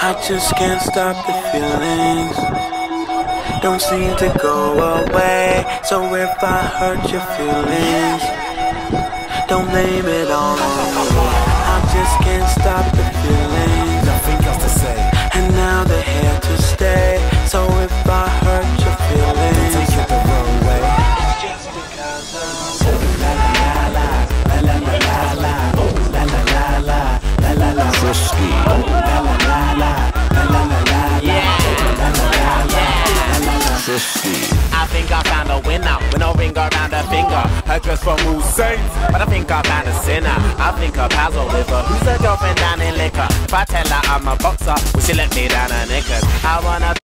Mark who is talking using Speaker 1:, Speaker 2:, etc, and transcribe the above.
Speaker 1: I just can't stop the feelings, don't seem to go away. So if I hurt your feelings, don't blame it all on me. I just can't stop the feelings,
Speaker 2: nothing else to say,
Speaker 1: and now they're here to stay. So if I hurt your feelings,
Speaker 2: don't take it the wrong way.
Speaker 1: it's just because I'm la la la la la la la la la la la la la la la
Speaker 3: Frisky.
Speaker 1: la la la la la la la la
Speaker 3: Frisky.
Speaker 4: I think I found a winner with no ring around her finger. Her dress from Hussein, but I think I found a sinner. I think her pals are with her. Who's her girlfriend down in liquor? If I tell her I'm a boxer, will she let me down her knickers? I wanna